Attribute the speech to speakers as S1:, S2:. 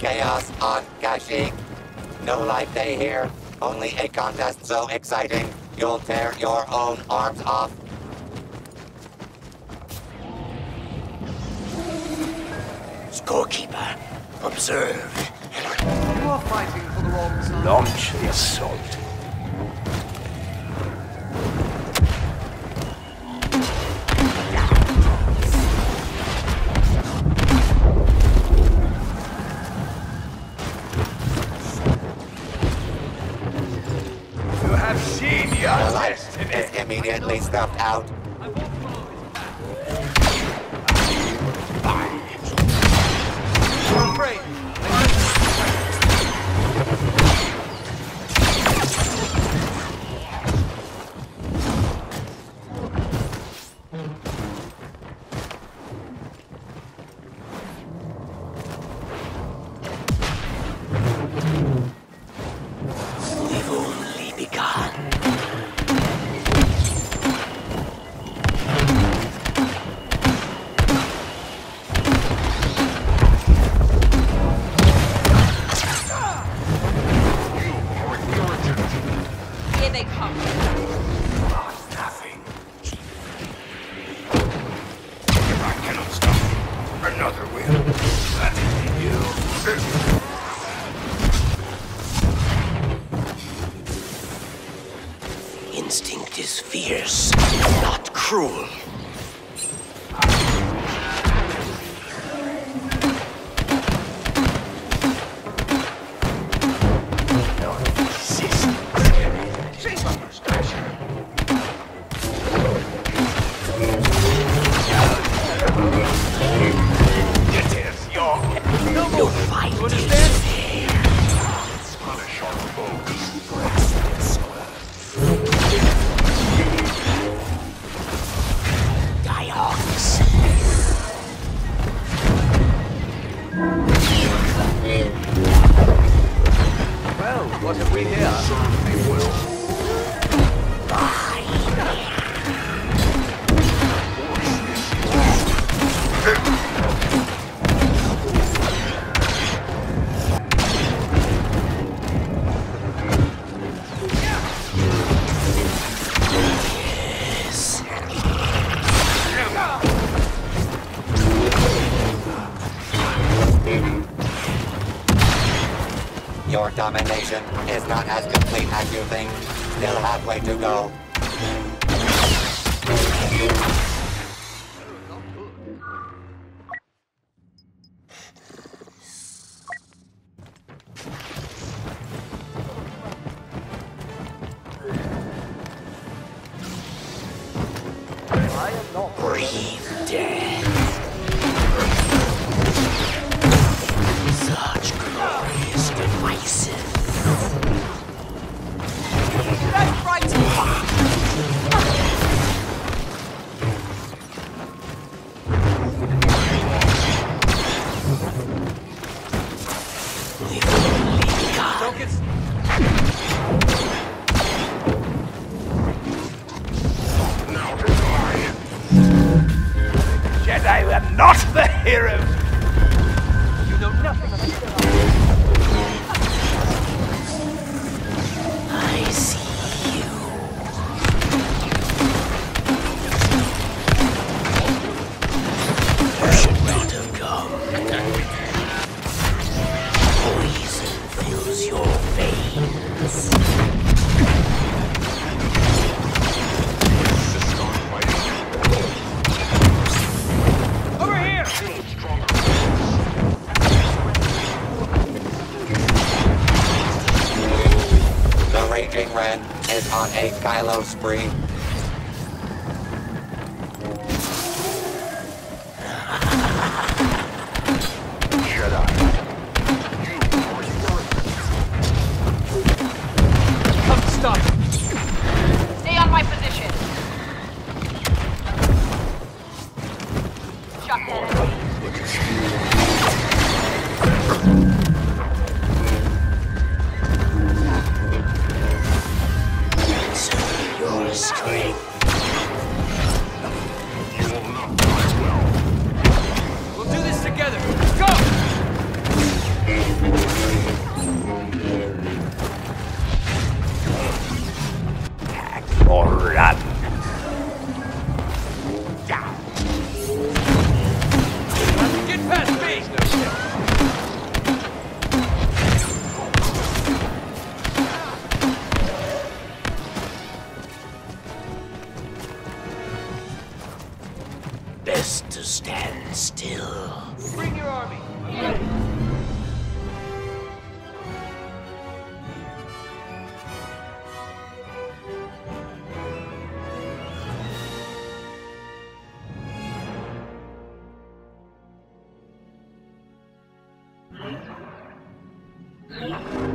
S1: chaos on Kashyyyk. No life day here. Only a contest so exciting, you'll tear your own arms off.
S2: Scorekeeper, observe.
S3: You are fighting for the wrong side.
S2: Launch the assault.
S3: You have seen your
S1: The life is immediately stuffed out.
S3: I'm afraid.
S2: We've only begun.
S4: Here they come.
S2: Nothing. If I cannot stop you, another will. That's you. Instinct is fierce, not cruel. No resistance. It is your... Your fight is fair. Punish our foes. Diox.
S3: Well, what have we here?
S2: Certainly will. Yes.
S1: Your domination is not as complete as you think. Still halfway to go.
S3: I am not.
S2: Breathe death. Such glorious devices.
S4: That's right.
S2: We've only begun.
S3: Don't get...
S2: Now goodbye. Jedi were not the heroes.
S3: You know nothing of it.
S2: I see you. You should not have come. Poison fills your veins.
S3: Over here!
S1: The Raging Ren is on a Kylo spree.
S3: Come stop!
S4: Stay on my position. Shut that.
S2: Consider your strength.
S3: We'll do this together. Go!
S2: stand still.
S3: Bring your army.
S5: Yeah.